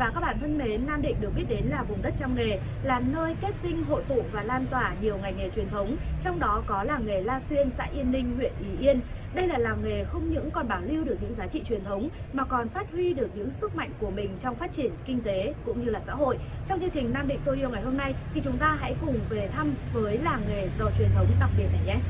Và các bạn thân mến, Nam Định được biết đến là vùng đất trăm nghề, là nơi kết tinh hội tụ và lan tỏa nhiều ngành nghề truyền thống, trong đó có làng nghề La Xuyên, xã Yên Ninh, huyện Ý Yên. Đây là làng nghề không những còn bảo lưu được những giá trị truyền thống mà còn phát huy được những sức mạnh của mình trong phát triển kinh tế cũng như là xã hội. Trong chương trình Nam Định tôi yêu ngày hôm nay thì chúng ta hãy cùng về thăm với làng nghề giàu truyền thống đặc biệt này nhé.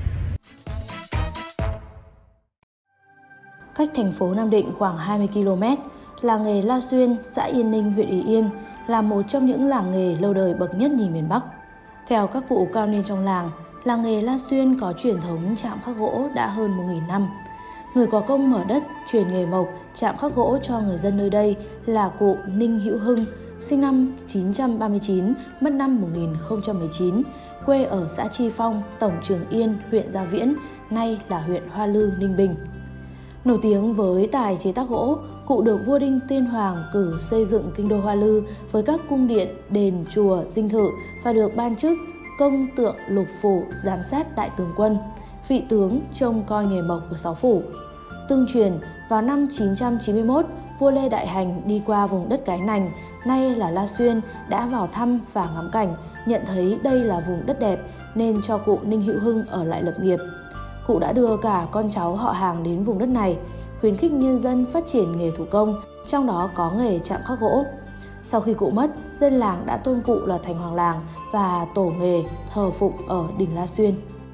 Cách thành phố Nam Định khoảng 20 km, làng nghề La Xuyên, xã Yên Ninh, huyện Ý Yên là một trong những làng nghề lâu đời bậc nhất nhì miền Bắc. Theo các cụ cao niên trong làng nghề La Xuyên có truyền thống chạm khắc gỗ đã hơn 1.000 năm. Người có công mở đất, truyền nghề mộc, chạm khắc gỗ cho người dân nơi đây là cụ Ninh Hữu Hưng, sinh năm 939, mất năm 1019, quê ở xã Chi Phong, tổng Trường Yên, huyện Gia Viễn, nay là huyện Hoa Lư, Ninh Bình. Nổi tiếng với tài chế tác gỗ, cụ được vua Đinh Tiên Hoàng cử xây dựng kinh đô Hoa Lư với các cung điện, đền, chùa, dinh thự và được ban chức công tượng lục phủ giám sát đại tướng quân, vị tướng trông coi nghề mộc của 6 phủ. Tương truyền, vào năm 991, vua Lê Đại Hành đi qua vùng đất Cái Nành, nay là La Xuyên, đã vào thăm và ngắm cảnh, nhận thấy đây là vùng đất đẹp nên cho cụ Ninh Hữu Hưng ở lại lập nghiệp. Cụ đã đưa cả con cháu họ hàng đến vùng đất này, khuyến khích nhân dân phát triển nghề thủ công, trong đó có nghề chạm khắc gỗ. Sau khi cụ mất, dân làng đã tôn cụ là thành hoàng làng và tổ nghề thờ phụng ở đỉnh La Xuyên.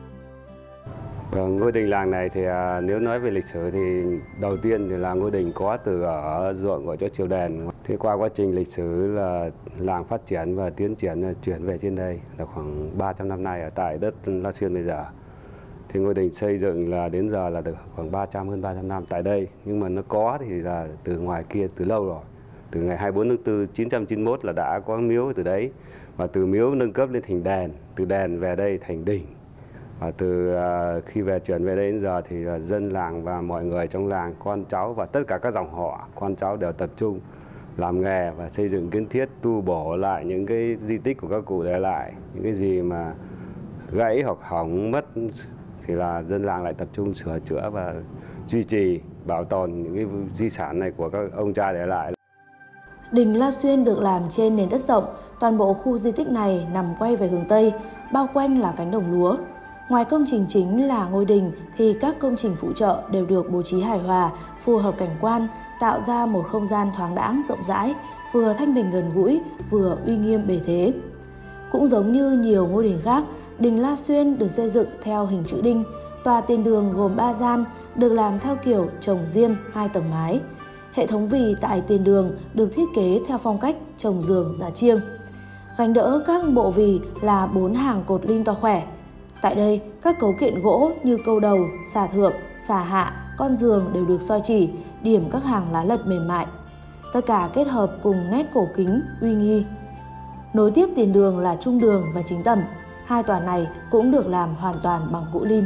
Ngôi đình làng này thì nếu nói về lịch sử thì đầu tiên thì là ngôi đình có từ ở ruộng ở chỗ Triều Đền. Thì qua quá trình lịch sử là làng phát triển và tiến triển chuyển về trên đây là khoảng 300 năm nay ở tại đất La Xuyên bây giờ. Thì ngôi đình xây dựng là đến giờ là được khoảng hơn 300 năm tại đây. Nhưng mà nó có thì là từ ngoài kia từ lâu rồi. Từ ngày 24 tháng 4 991 là đã có miếu từ đấy. Và từ miếu nâng cấp lên thành đền, từ đền về đây thành đình. Và từ khi về chuyển về đây đến giờ thì là dân làng và mọi người trong làng, con cháu và tất cả các dòng họ, con cháu đều tập trung làm nghề và xây dựng kiến thiết, tu bổ lại những cái di tích của các cụ để lại. Những cái gì mà gãy hoặc hỏng mất thì là dân làng lại tập trung sửa chữa và duy trì, bảo tồn những cái di sản này của các ông cha để lại. Đình La Xuyên được làm trên nền đất rộng, toàn bộ khu di tích này nằm quay về hướng Tây, bao quanh là cánh đồng lúa. Ngoài công trình chính là ngôi đình thì các công trình phụ trợ đều được bố trí hài hòa, phù hợp cảnh quan, tạo ra một không gian thoáng đãng rộng rãi, vừa thanh bình gần gũi, vừa uy nghiêm bề thế. Cũng giống như nhiều ngôi đình khác, đình La Xuyên được xây dựng theo hình chữ đinh, tòa tiền đường gồm 3 gian, được làm theo kiểu trồng diêm 2 tầng mái. Hệ thống vì tại tiền đường được thiết kế theo phong cách trồng giường giá chiêng. Gánh đỡ các bộ vì là 4 hàng cột lim to khỏe. Tại đây, các cấu kiện gỗ như câu đầu, xà thượng, xà hạ, con giường đều được soi chỉ, điểm các hàng lá lật mềm mại. Tất cả kết hợp cùng nét cổ kính, uy nghi. Nối tiếp tiền đường là trung đường và chính tầm. Hai tòa này cũng được làm hoàn toàn bằng gỗ lim.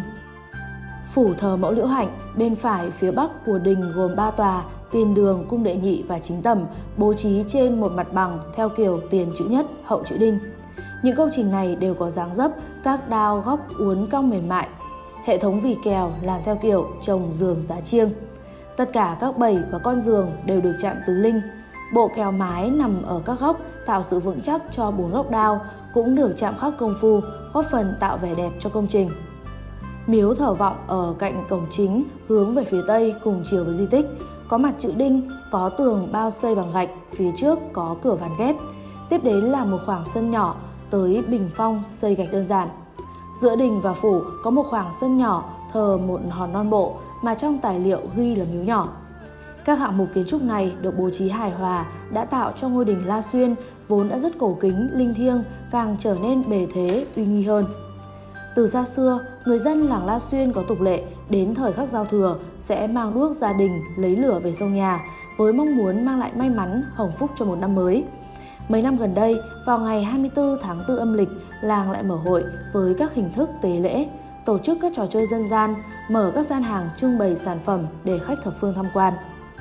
Phủ thờ mẫu Liễu Hạnh bên phải phía bắc của đình gồm 3 tòa, tiền đường, cung đệ nhị và chính tầm, bố trí trên một mặt bằng theo kiểu tiền chữ nhất, hậu chữ đinh. Những công trình này đều có dáng dấp, các đao góc uốn cong mềm mại. Hệ thống vì kèo làm theo kiểu trồng giường giá chiêng. Tất cả các bẩy và con giường đều được chạm tứ linh. Bộ kèo mái nằm ở các góc tạo sự vững chắc cho 4 góc đao, cũng được chạm khắc công phu, góp phần tạo vẻ đẹp cho công trình. Miếu thờ vọng ở cạnh cổng chính hướng về phía tây cùng chiều với di tích, có mặt chữ đinh, có tường bao xây bằng gạch, phía trước có cửa ván ghép. Tiếp đến là một khoảng sân nhỏ tới bình phong xây gạch đơn giản. Giữa đình và phủ có một khoảng sân nhỏ thờ một hòn non bộ mà trong tài liệu ghi là miếu nhỏ. Các hạng mục kiến trúc này được bố trí hài hòa đã tạo cho ngôi đình La Xuyên vốn đã rất cổ kính, linh thiêng càng trở nên bề thế, uy nghi hơn. Từ xa xưa, người dân làng La Xuyên có tục lệ đến thời khắc giao thừa sẽ mang đuốc gia đình lấy lửa về sông nhà với mong muốn mang lại may mắn, hồng phúc cho một năm mới. Mấy năm gần đây, vào ngày 24 tháng 4 âm lịch, làng lại mở hội với các hình thức tế lễ, tổ chức các trò chơi dân gian, mở các gian hàng trưng bày sản phẩm để khách thập phương tham quan.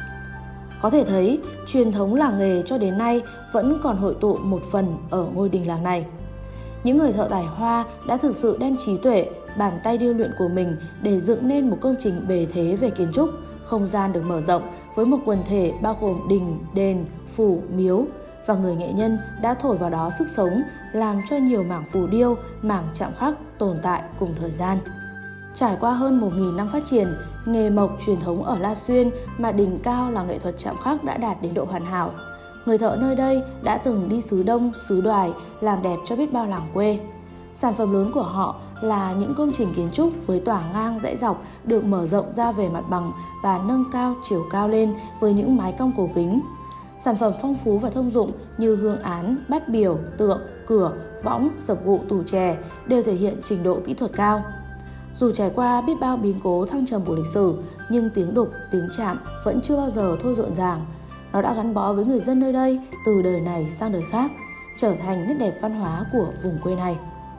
Có thể thấy, truyền thống làng nghề cho đến nay vẫn còn hội tụ một phần ở ngôi đình làng này. Những người thợ tài hoa đã thực sự đem trí tuệ, bàn tay điêu luyện của mình để dựng nên một công trình bề thế về kiến trúc, không gian được mở rộng với một quần thể bao gồm đình, đền, phủ, miếu. và người nghệ nhân đã thổi vào đó sức sống, làm cho nhiều mảng phù điêu, mảng chạm khắc tồn tại cùng thời gian. Trải qua hơn 1.000 năm phát triển, nghề mộc truyền thống ở La Xuyên mà đỉnh cao là nghệ thuật chạm khắc đã đạt đến độ hoàn hảo. Người thợ nơi đây đã từng đi xứ Đông, xứ Đoài làm đẹp cho biết bao làng quê. Sản phẩm lớn của họ là những công trình kiến trúc với tỏa ngang dãy dọc được mở rộng ra về mặt bằng và nâng cao chiều cao lên với những mái cong cổ kính. Sản phẩm phong phú và thông dụng như hương án, bát biểu, tượng, cửa, võng, sập gụ, tủ chè đều thể hiện trình độ kỹ thuật cao. Dù trải qua biết bao biến cố thăng trầm của lịch sử, nhưng tiếng đục, tiếng chạm vẫn chưa bao giờ thôi rộn ràng. Nó đã gắn bó với người dân nơi đây từ đời này sang đời khác, trở thành nét đẹp văn hóa của vùng quê này.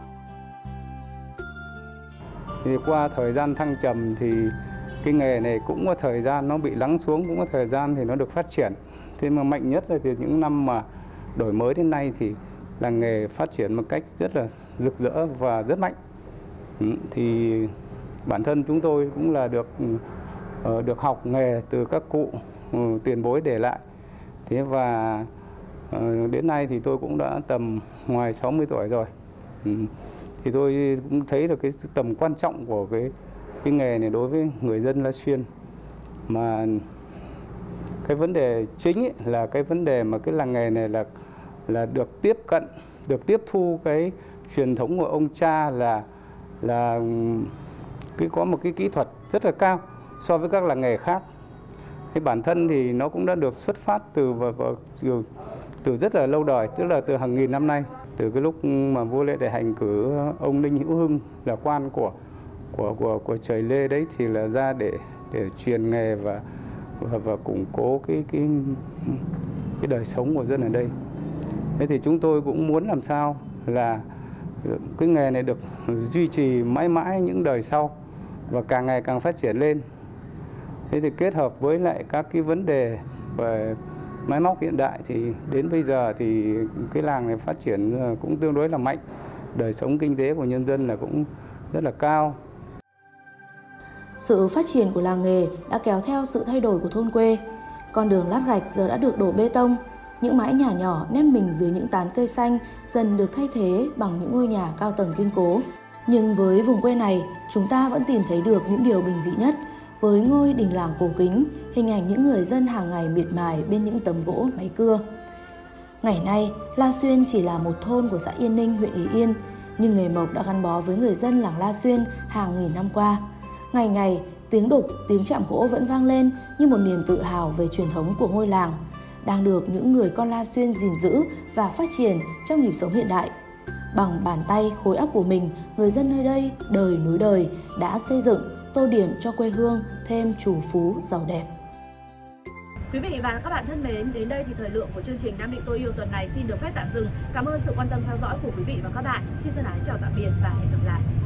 Thì qua thời gian thăng trầm thì cái nghề này cũng có thời gian nó bị lắng xuống, cũng có thời gian thì nó được phát triển. Thế mà mạnh nhất là từ những năm mà đổi mới đến nay thì làng nghề phát triển một cách rất là rực rỡ và rất mạnh. Thì bản thân chúng tôi cũng là được học nghề từ các cụ tiền bối để lại. Thế và đến nay thì tôi cũng đã tầm ngoài 60 tuổi rồi. Thì tôi cũng thấy được cái tầm quan trọng của cái nghề này đối với người dân La Xuyên. Mà cái vấn đề chính ấy là cái vấn đề mà cái làng nghề này là được tiếp cận, được tiếp thu cái truyền thống của ông cha là có một cái kỹ thuật rất là cao so với các làng nghề khác. Cái bản thân thì nó cũng đã được xuất phát từ rất là lâu đời, tức là từ hàng nghìn năm nay. Từ cái lúc mà vua Lê Đại Hành cử ông Ninh Hữu Hưng là quan của trời Lê đấy thì là ra để truyền nghề và củng cố cái đời sống của dân ở đây. Thế thì chúng tôi cũng muốn làm sao là cái nghề này được duy trì mãi mãi những đời sau và càng ngày càng phát triển lên. Thế thì kết hợp với lại các cái vấn đề về máy móc hiện đại thì đến bây giờ thì cái làng này phát triển cũng tương đối là mạnh. Đời sống kinh tế của nhân dân là cũng rất là cao. Sự phát triển của làng nghề đã kéo theo sự thay đổi của thôn quê. Con đường lát gạch giờ đã được đổ bê tông. Những mái nhà nhỏ nép mình dưới những tán cây xanh dần được thay thế bằng những ngôi nhà cao tầng kiên cố. Nhưng với vùng quê này, chúng ta vẫn tìm thấy được những điều bình dị nhất. Với ngôi đình làng cổ kính, hình ảnh những người dân hàng ngày miệt mài bên những tấm gỗ máy cưa. Ngày nay, La Xuyên chỉ là một thôn của xã Yên Ninh, huyện Ý Yên, nhưng nghề mộc đã gắn bó với người dân làng La Xuyên hàng nghìn năm qua. Ngày ngày, tiếng đục, tiếng chạm gỗ vẫn vang lên như một niềm tự hào về truyền thống của ngôi làng, đang được những người con La Xuyên gìn giữ và phát triển trong nhịp sống hiện đại. Bằng bàn tay, khối óc của mình, người dân nơi đây đời nối đời đã xây dựng, tô điểm cho quê hương thêm trù phú giàu đẹp. Quý vị và các bạn thân mến, đến đây thì thời lượng của chương trình Nam Định Tôi Yêu tuần này xin được phép tạm dừng. Cảm ơn sự quan tâm theo dõi của quý vị và các bạn. Xin thân ái chào tạm biệt và hẹn gặp lại.